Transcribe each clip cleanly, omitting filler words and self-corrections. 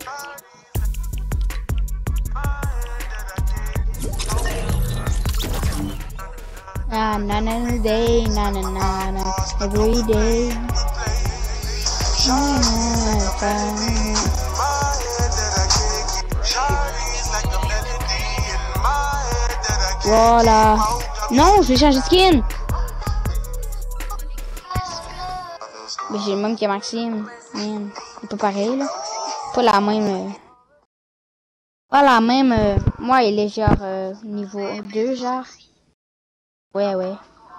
Na na na na day, na na na na every day. Na, na, na. Voilà. Non, je vais changer de skin. Mais j'ai le même que Maxime. Man, c'est pas pareil là. Pas la même. Pas la même. Moi, il est genre niveau 2, genre. Ouais, ouais.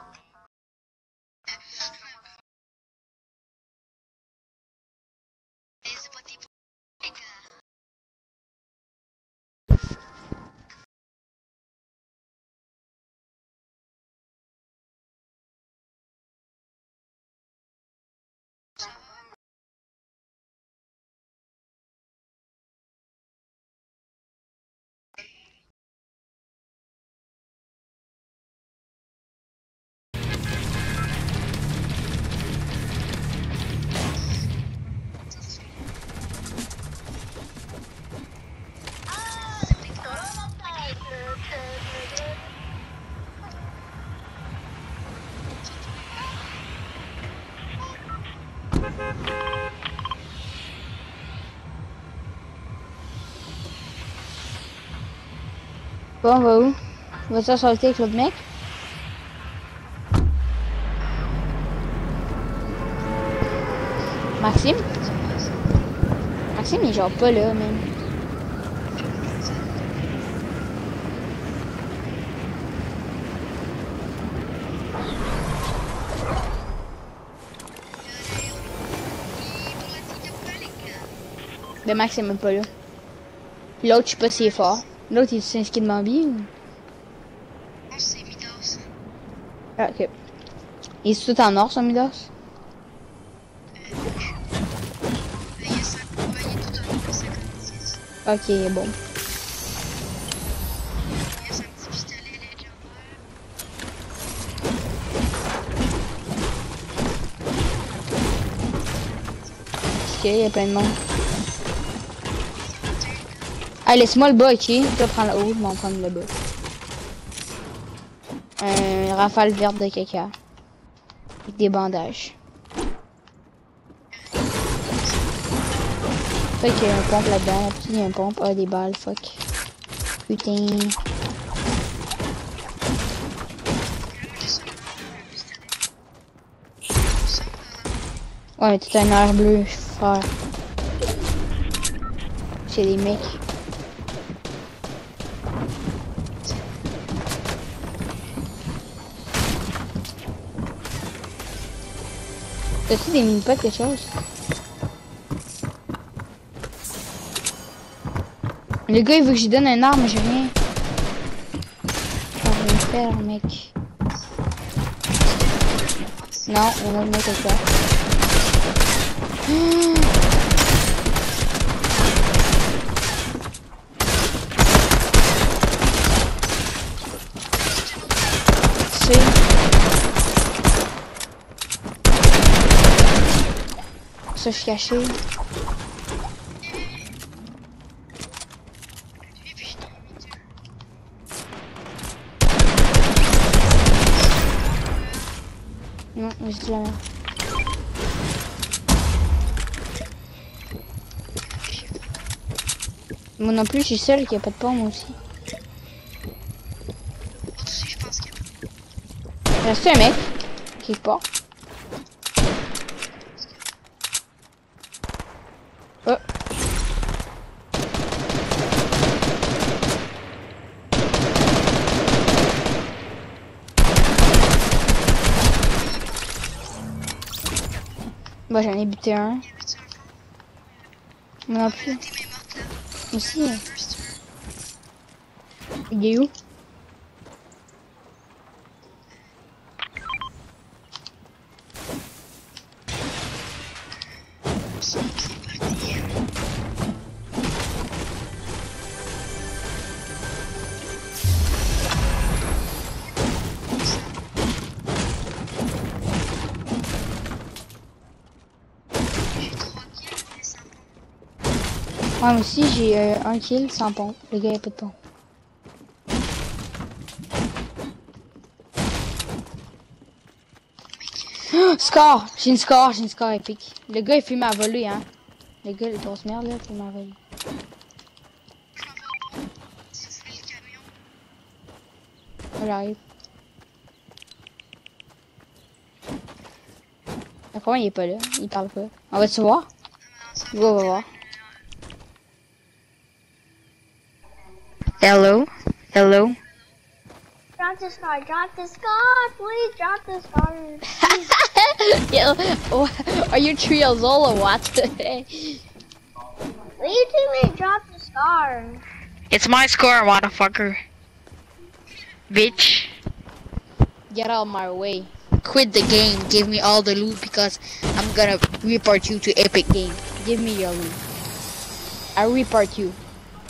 Bon, on va où? On va s'assaulter avec l'autre mec? Maxime? Maxime, il est genre pas là, même. Ben, Maxime est pas là. L'autre, je sais pas s'il est fort. L'autre, il s'inscrit de Bambi ou? Non, c'est Midas. Ah, ok. Il est tout en or, son Midas? Il y a 5 combats, il est tout en haut, 56. Ok, bon. Il y a 5 petits pistolets légendaires. Ok, il y a plein de monde. Ah, laisse-moi le bas, ok? Je vais prendre le haut, je vais en prendre le bas. Un rafale verte de caca. Avec des bandages. Fuck, il y a un pompe là-dedans. Il y a un pompe. Ah, des balles, fuck. Putain. Ouais, mais t'as un air bleu, frère. C'est des mecs. T'as-tu des mini-potes, quelque chose? Le gars, il veut que je lui donne un arme, mais j'ai rien. Ça va me faire, mec. Non, on va me mettre ça. Ça, je suis caché. Non, je dis la merde. Moi non plus, je suis seul, qu'il n'y a pas de pomme aussi. Aussi, je pense qu'il Il reste un mec qui part. Oh. Bah, j'en ai buté un. Moi non plus. Aussi. Il est où? Moi aussi, j'ai un kill sans pompe. Le gars, il a pas de pompe. Score! J'ai une score épique. Le gars, il fume à voler, hein. Le gars, les grosses merdes, là, il fume à voler. Je m'en vais au pont. Souffler le camion. J'arrive. Pourquoi il est pas là? Il parle pas. On va-tu voir? Go, on va voir. Hello? Hello? Drop the scar, please drop the scar. Yo, oh, are you 3 years old or what? Will you two me drop the scar? It's my score, motherfucker. Bitch. Get out of my way. Quit the game. Give me all the loot because I'm gonna report you to Epic Game. Give me your loot. I report you.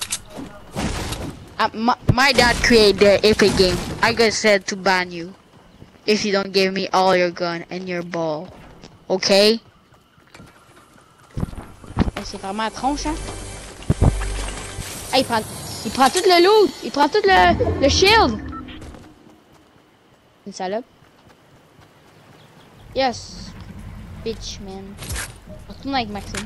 My dad created the Epic Game. I got said to ban you if you don't give me all your gun and your ball. Okay? C'est vraiment la tronche, hein? Hey, il prend tout le loot! Il prend tout le shield! Une salope. Yes. Bitch, man. Retourne avec Maxime.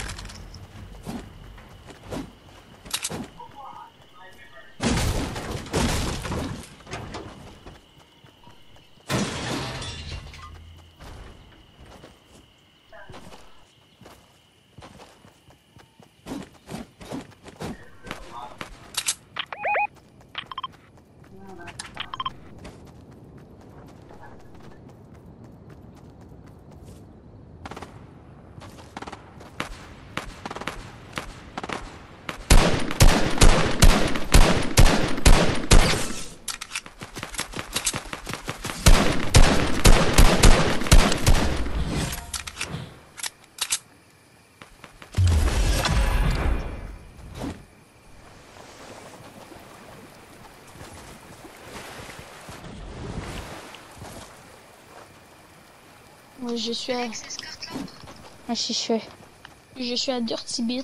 Moi, je suis à... Avec ces escortes-là. Ah, je suis. Je suis à Dirty Bit.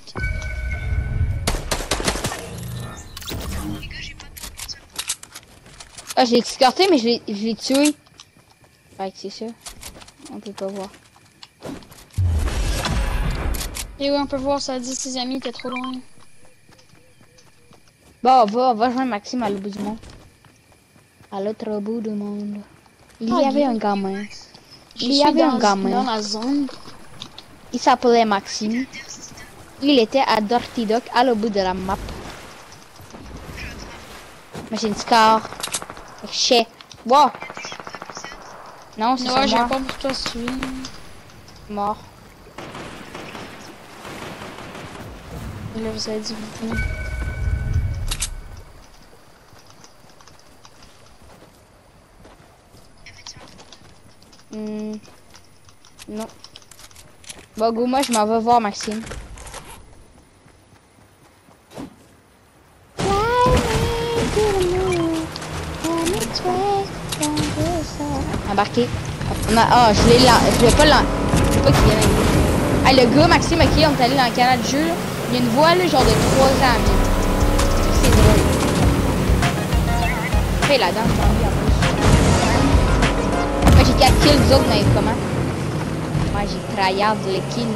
Les gars, j'ai pas de pompe. Ah, je l'ai escorté, mais je l'ai tué. Ouais, c'est ça. On peut pas voir. Et oui, on peut voir, ça a dit ses amis étaient trop loin. Bon, on va joindre Maxime à l'autre bout du monde. À l'autre bout du monde. Il y avait un gamin. Il y avait un gamin. Dans la zone. Il s'appelait Maxime. Il était à Dirty Dock, à l'autre bout de la map. Mais j'ai une score. Chez. Wow. Non, c'est Ouais, j'ai moi. pas pour toi celui. Mort. Là, vous avez dit vous. Non. Bon, go, moi, je m'en vais voir Maxime. Embarqué. Ah, je voulais pas l'en... Je veux pas qu'il vienne avec nous. Ah, le gars, Maxime, ok, on est allé dans le canal de jeu. Là. Il y a une voix, là, genre de 3 ans. C'est drôle. Hey, la dame, j'ai envie en plus. Moi, j'ai 4 kills, vous autres, mais comment? Moi, j'ai tryhard le kill.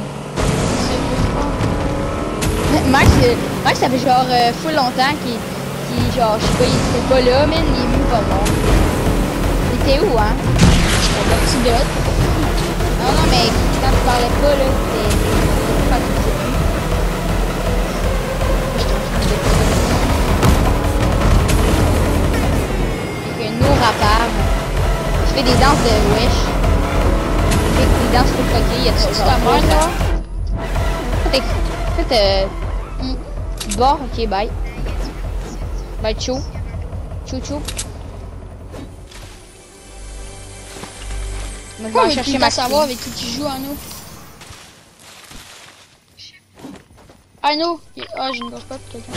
Max, ça fait genre full longtemps qu'il genre, je sais pas, il était pas là, mais il est venu pas mort. Il était où, hein? Le petit bot. Non, mais quand tu parlais pas, là, c'était pas tout ça. Avec un eau rappable. Je fais des danses de wesh. Je fais des danses full fuckées, il y a tout ça. Faites, bon, ok, bye. Bye, chou. Chou, chou. Moi, je vais aller chercher ma savoir avec qui tu joues, Arnaud. Arnaud! Ah, j'ai une grosse patte, quelqu'un.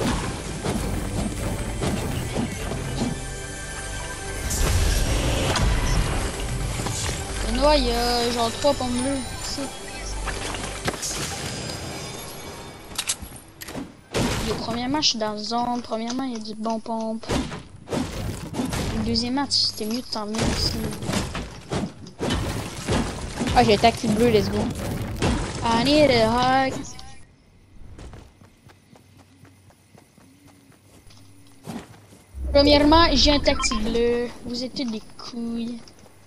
Arnaud, il y a genre 3 pommes bleues ici. Yo, premièrement, je suis dans la zone. Premièrement, il y a du bon pompe. Le deuxième match, c'était mieux de t'en venir ici. Ah, j'ai le taxi bleu, let's go. I need a hug. Premièrement, j'ai un taxi bleu. Vous êtes toutes des couilles.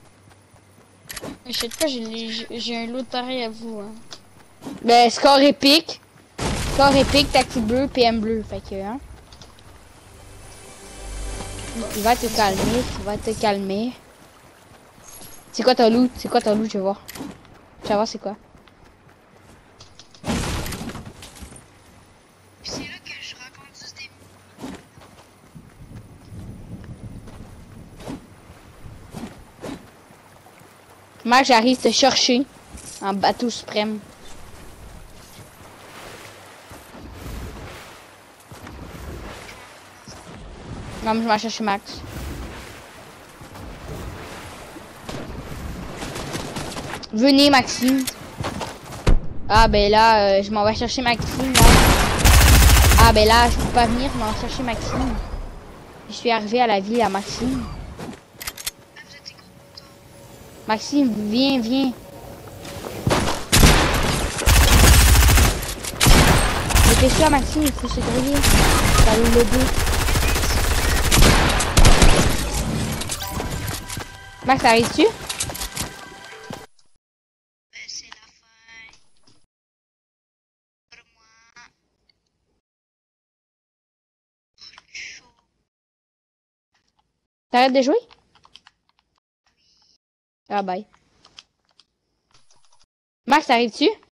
Je sais pas, j'ai un lot pareil à vous. Hein. Ben, score épique. Score épique, taxi bleu, PM bleu. Fait que, hein. Il va te calmer, il va te calmer. C'est quoi ton loot? C'est quoi ton loot? Je vais voir. Je vais voir c'est quoi. Puis c'est là que je raconte juste des... Moi, j'arrive te chercher en bateau suprême. Non, mais je vais chercher Max. Venez, Maxime. Ah, ben là, je m'en vais chercher Maxime. Là. Ah, ben là, je peux pas venir, je m'en vais chercher Maxime. Je suis arrivé à la ville à Maxime. Maxime, viens, viens. Dépêche-toi, Maxime, il faut se griller. Ça va l'aider. Max, arrives-tu? C'est la fin. Pour moi. Chaud. T'arrêtes de jouer? Ah, bye. Max, arrives-tu?